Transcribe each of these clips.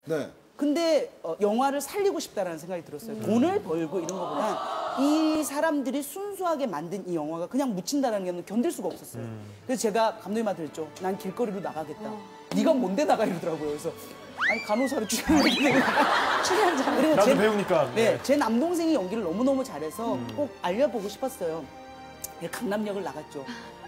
네. 근데 영화를 살리고 싶다라는 생각이 들었어요. 돈을 벌고 이런 것보다 이 사람들이 순수하게 만든 이 영화가 그냥 묻힌다는 게 견딜 수가 없었어요. 그래서 제가 감독님한테 그랬죠. 난 길거리로 나가겠다. 네가 뭔데 나가 이러더라고요. 그래서 아니 간호사로 출연했는데 출연자. 그리고 나도 배우니까. 네, 제 남동생이 연기를 너무너무 잘해서 꼭 알려보고 싶었어요. 강남역을 나갔죠.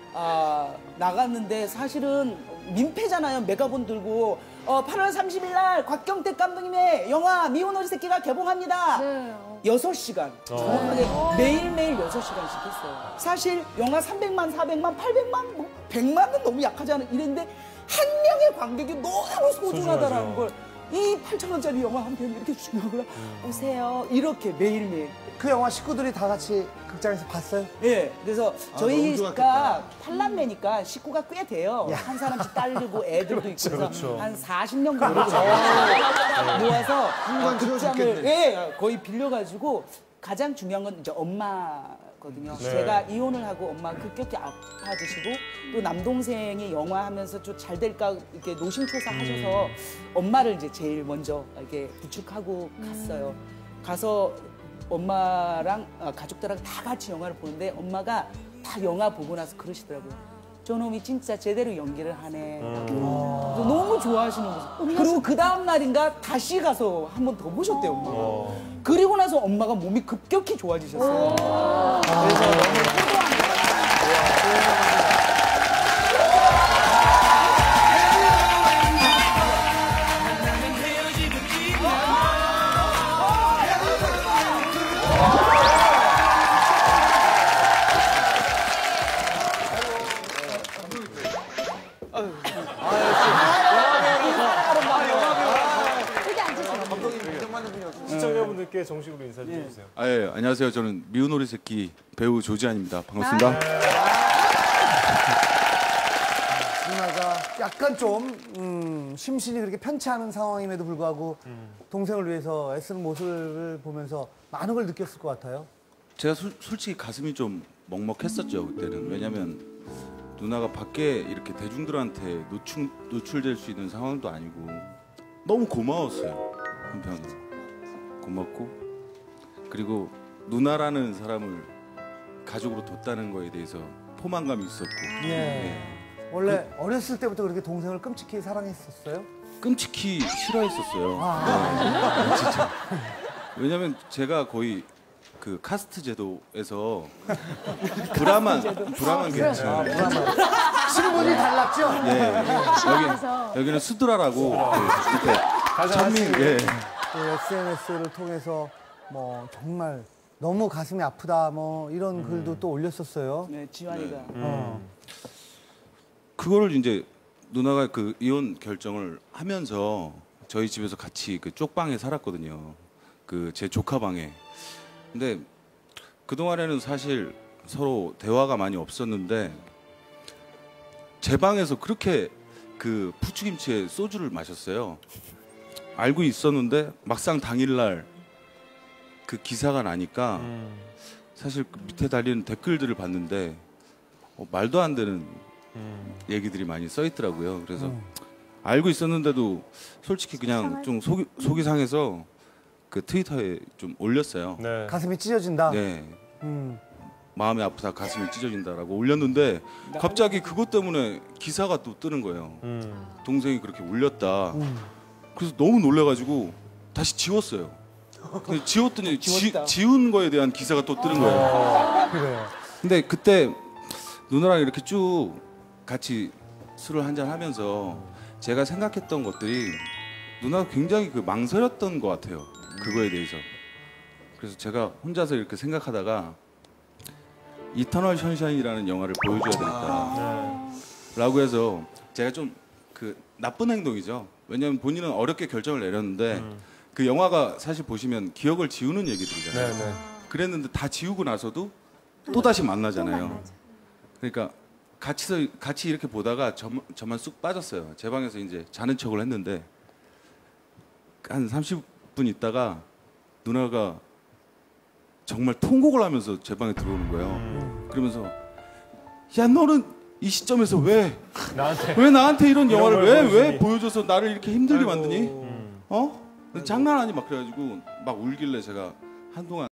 나갔는데 사실은 민폐잖아요. 메가폰 들고 8월 30일 날 곽경택 감독님의 영화 미운 오리 새끼가 개봉합니다. 네. 6시간 정확하게 매일매일 6시간씩 했어요. 사실 영화 300만, 400만, 800만, 뭐 100만은 너무 약하지 않은 이랬는데 한 명의 관객이 너무 소중하다라는 걸 이 8,000원짜리 영화 한 편 이렇게 주는구나. 오세요. 이렇게 매일매일. 그 영화 식구들이 다 같이 극장에서 봤어요? 예, 그래서 너무 저희가 좋았겠다. 8남매니까 식구가 꽤 돼요. 한 사람씩 딸리고 애들도 있고 그래서 그렇죠. 한 40명 정도 모아서 한관 극장을 채워줬겠네. 예, 거의 빌려가지고 가장 중요한 건 이제 엄마거든요. 네. 제가 이혼을 하고 엄마가 급격히 아파지시고 또 남동생이 영화 하면서 좀 잘 될까 이렇게 노심초사 하셔서 엄마를 이제 제일 먼저 이렇게 부축하고 갔어요. 가서 엄마랑 가족들하고 다 같이 영화를 보는데 엄마가 다 영화 보고 나서 그러시더라고요. 저놈이 진짜 제대로 연기를 하네. 그래서 너무 좋아하시는 거죠. 그리고 그 다음 날인가 다시 가서 한 번 더 보셨대요, 엄마가. 그리고 나서 엄마가 몸이 급격히 좋아지셨어요. 그래서 너무 효도한 시청자분들께 정식으로 인사 좀 해주세요. 예, 안녕하세요. 저는 미운 오리 새끼 배우 조지한입니다. 반갑습니다. 누나가 약간 좀 심신이 그렇게 편치 않은 상황임에도 불구하고 동생을 위해서 애쓰는 모습을 보면서 많은 걸 느꼈을 것 같아요. 제가 솔직히 가슴이 좀 먹먹했었죠 그때는. 왜냐면 누나가 밖에 이렇게 대중들한테 노출될 수 있는 상황도 아니고 너무 고마웠어요. 한편으로 고맙고 그리고 누나라는 사람을 가족으로 뒀다는 거에 대해서 포만감이 있었고 예. 원래 어렸을 때부터 그렇게 동생을 끔찍히 사랑했었어요? 끔찍히 싫어했었어요. 네, 진짜. 왜냐면 제가 거의 그 카스트 제도에서 브라만 계층. 신분이 달랐죠? 예, 여기는 수드라라고 밑에 천민. 예. 그 SNS를 통해서 뭐 정말 너무 가슴이 아프다 뭐 이런 글도 또 올렸었어요. 네, 지환이가. 그거를 이제 누나가 그 이혼 결정을 하면서 저희 집에서 같이 그 쪽방에 살았거든요. 그 제 조카 방에. 근데 그동안에는 사실 서로 대화가 많이 없었는데 제 방에서 그렇게 그 부추김치에 소주를 마셨어요. 알고 있었는데 막상 당일날 그 기사가 나니까 사실 그 밑에 달리는 댓글들을 봤는데 말도 안 되는 얘기들이 많이 써 있더라고요. 그래서 알고 있었는데도 솔직히 그냥 좀 속이 상해서 그 트위터에 좀 올렸어요. 네. 가슴이 찢어진다. 네. 마음이 아프다, 가슴이 찢어진다라고 올렸는데 갑자기 그것 때문에 기사가 또 뜨는 거예요. 동생이 그렇게 올렸다. 그래서 너무 놀래가지고 다시 지웠어요. 근데 지웠더니 지운 거에 대한 기사가 또 뜨는 거예요. 그래요. 근데 그때 누나랑 이렇게 쭉 같이 술을 한잔 하면서 제가 생각했던 것들이 누나가 굉장히 그 망설였던 것 같아요. 그거에 대해서. 그래서 제가 혼자서 이렇게 생각하다가 이터널 션샤인이라는 영화를 보여줘야 되겠다 라고 해서 제가 좀 그 나쁜 행동이죠. 왜냐하면 본인은 어렵게 결정을 내렸는데 그 영화가 사실 보시면 기억을 지우는 얘기들이잖아요. 네, 네. 그랬는데 다 지우고 나서도 또 다시 만나잖아요. 그러니까 같이 이렇게 보다가 저만 쑥 빠졌어요. 제 방에서 이제 자는 척을 했는데 한 30분 있다가 누나가 정말 통곡을 하면서 제 방에 들어오는 거예요. 그러면서 야 너는 이 시점에서 왜 나한테 이런 영화를 왜 보여줘서 나를 이렇게 힘들게 만드니? 어? 장난 아니 막 그래가지고 막 울길래 제가 한동안